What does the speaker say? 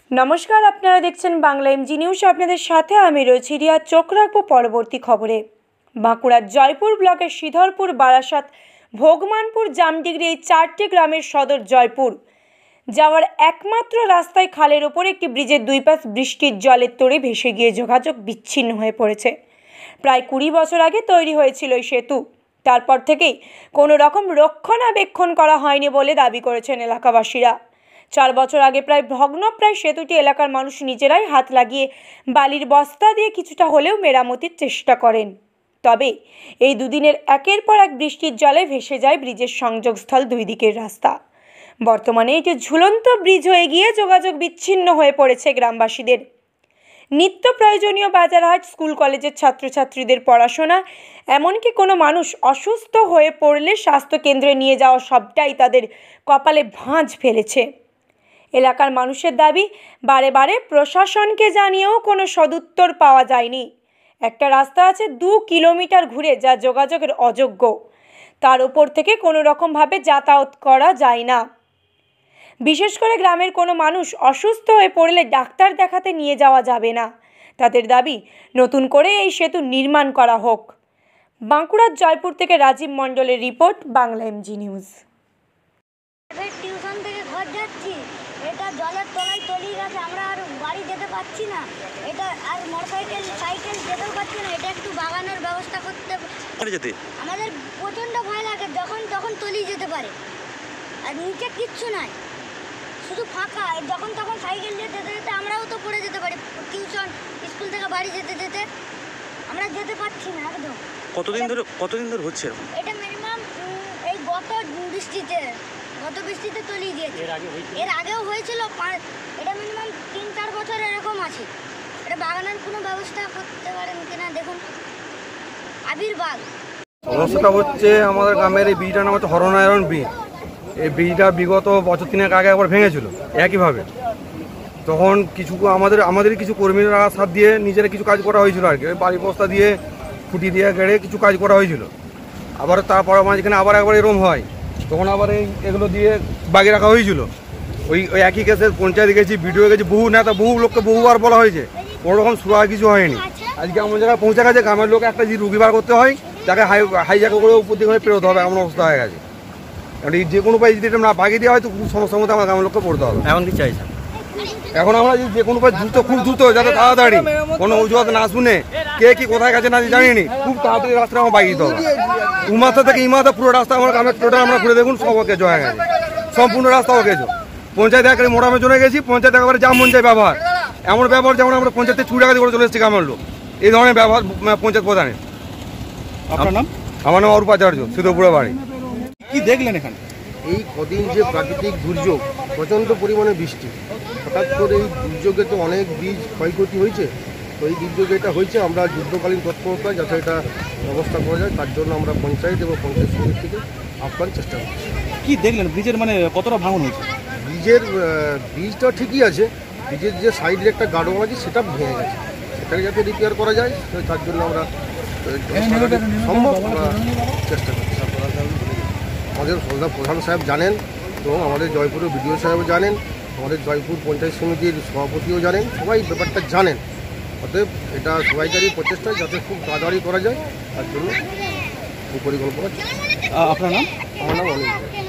নমস্কার, আপনারা দেখছেন বাংলা এমজি নিউজ। আপনাদের সাথে আমি রয়েছি রিয়া। চোখ রাখবো পরবর্তী খবরে। বাঁকুড়ার জয়পুর ব্লকের শ্রীধরপুর, বারাসাত, ভোগমানপুর, জামডিগরি এই 4টি গ্রামের সদর জয়পুর যাওয়ার একমাত্র রাস্তায় খালের ওপর একটি ব্রিজের দুই পাশ বৃষ্টির জলের তোড়ে ভেসে গিয়ে যোগাযোগ বিচ্ছিন্ন হয়ে পড়েছে। প্রায় 20 বছর আগে তৈরি হয়েছিল এই সেতু। তারপর থেকেই কোনো রকম রক্ষণাবেক্ষণ করা হয়নি বলে দাবি করেছেন এলাকাবাসীরা। 4 বছর আগে প্রায় ভগ্নপ্রায় সেতুটি এলাকার মানুষ নিজেরাই হাত লাগিয়ে বালির বস্তা দিয়ে কিছুটা হলেও মেরামতির চেষ্টা করেন। তবে এই দুদিনের একের পর এক বৃষ্টির জলে ভেসে যায় ব্রিজের সংযোগস্থল দুই দিকের রাস্তা। বর্তমানে এটি ঝুলন্ত ব্রিজ হয়ে গিয়ে যোগাযোগ বিচ্ছিন্ন হয়ে পড়েছে গ্রামবাসীদের। নিত্য প্রয়োজনীয় বাজারহাট, স্কুল কলেজের ছাত্রছাত্রীদের পড়াশোনা, এমনকি কোনো মানুষ অসুস্থ হয়ে পড়লে স্বাস্থ্যকেন্দ্রে নিয়ে যাওয়া সবটাই তাদের কপালে ভাঁজ ফেলেছে। এলাকার মানুষের দাবি, বারে বারে প্রশাসনকে জানিয়েও কোনো সদুত্তর পাওয়া যায়নি। একটা রাস্তা আছে 2 কিলোমিটার ঘুরে, যা যোগাযোগের অযোগ্য। তার উপর থেকে কোনো রকমভাবে যাতায়াত করা যায় না। বিশেষ করে গ্রামের কোনো মানুষ অসুস্থ হয়ে পড়লে ডাক্তার দেখাতে নিয়ে যাওয়া যাবে না। তাদের দাবি, নতুন করে এই সেতু নির্মাণ করা হোক। বাঁকুড়ার জয়পুর থেকে রাজীব মণ্ডলের report, Bangla MG news. Tuition থেকে ঘর যাচ্ছি, এটা জলের তলায় তলিয়ে গেছে, আমরা আর বাড়ি যেতে পারছি না। এটা আর মোটরসাইকেল যেতেও পারছি না। এটা একটু বাগানোর ব্যবস্থা করতে। আমাদের প্রচণ্ড ভয় লাগে, যখন তখন তলিয়ে যেতে পারে। আর নিচে কিচ্ছু নাই, শুধু ফাঁকা। যখন তখন সাইকেল নিয়ে যেতে যেতে আমরাও তো পড়ে যেতে পারি। টিউশন, স্কুল থেকে বাড়ি যেতে যেতে আমরা যেতে পারছি না একদম। কতদিন ধরে হচ্ছে এটা? মিনিমাম এই গত বৃষ্টিতে তলিয়ে গিয়েছে। এর আগেও হয়েছিল। এটা মিনিমাম 3-4 বছর এরকম আছে। এটা বাগানের কোনো ব্যবস্থা করতে পারেন কিনা দেখুন। আবির্বাগ সমস্যাটা হচ্ছে আমাদের গ্রামের এই ব্রিজটার নাম হচ্ছে হরনারায়ণ ব্রিজ। এই ব্রিজটা বিগত বছর 3 আগে একবার ভেঙেছিল একইভাবে। তখন কিছু আমাদের কিছু কর্মীরা সাথ দিয়ে নিজেরা কিছু কাজ করা হয়েছিল আর কি। বাড়ি বস্তা দিয়ে, খুঁটি দিয়ে গেড়ে কিছু কাজ করা হয়েছিল। আবার তারপর মাঝখানে আবার একবার এরকম হয়, তখন আবার এগুলো দিয়ে বাগিয়ে রাখা হয়েছিল। ওই একই কেসে পঞ্চায়েত গেছি, ভিডিও গেছি, বহু নেতা বহু লোককে বহুবার বলা হয়েছে, কোনোরকম সুরা কিছু হয়নি। আজকে এমন জায়গায় পৌঁছে গেছে, গ্রামের লোক একটা যে রুগী বার করতে হয়, তাকে হাইজ্যাক করে উপর দিকে পেরোতে হবে, এমন অবস্থা হয়ে গেছে। যে কোনো উপায় যদি এটা না বাগিয়ে দেওয়া হয় তো খুব সমস্যার মধ্যে আমার গ্রামের লোককে পড়তে হবে। এখন কি চাইছেন? এখন আমরা যে কোনো উপায় খুব দ্রুত যাতে তাড়াতাড়ি, কোনো অজুহাত না শুনে, কে কি কোথায় গেছে না জানিনি, খুব তাড়াতাড়ি রাস্তাটা আমার বাগিয়ে দিতে হবে। উমাথা থেকে ইমাথা পুরো রাস্তা আমার গ্রামের টোটাল আমরা ঘুরে দেখুন, সব ওকে হয়ে গেছে, সম্পূর্ণ রাস্তা ওকে। পঞ্চায়েত একেবারে মোটামের জন্য গেছি, পঞ্চায়েত একেবারে যা মন যায় ব্যবহার, এমন ব্যবহার যেমন আমরা পঞ্চায়েতে চুরি ডাকাতি করে চলে এসেছি গ্রামের লোক। এই ধরনের ব্যবহার পঞ্চায়েত প্রধানের। আপনার নাম? আমার নাম অরূপাচার্য, সিদ্ধপুরের বাড়ি। কি দেখলেন এখানে? এই কদিন যে প্রাকৃতিক দুর্যোগ, প্রচণ্ড পরিমাণে বৃষ্টি, হঠাৎ করে এই দুর্যোগে তো অনেক বীজ ক্ষয়ক্ষতি হয়েছে। তো এই দুর্যোগে এটা হয়েছে, আমরা যুদ্ধকালীন তৎপরতা যাতে এটা ব্যবস্থা করা যায়, তার জন্য আমরা পঞ্চায়েত এবং পঞ্চায়েত সমিতি থেকে আপ্রাণ চেষ্টা করছি। কি দেখলেন ব্রিজের কতটা ভাঙন হয়েছে? ব্রিজটা ঠিকই আছে, ব্রিজের যে সাইডের একটা গার্ডওয়াল আছে সেটা ভেঙে গেছে, সেটাকে যাতে রিপেয়ার করা যায় তার জন্য আমরা সম্ভব চেষ্টা করছি। আমাদের প্রধান সাহেব জানেন এবং আমাদের জয়পুরের বিডিও সাহেবও জানেন, আমাদের জয়পুর পঞ্চায়েত সমিতির সভাপতিও জানেন, সবাই ব্যাপারটা জানেন। অতএব এটা সবাইকারী প্রচেষ্টা যাতে খুব তাড়াতাড়ি করা যায়, তার জন্য পরিকল্পনা। আপনার নাম? আমার নাম অনিল।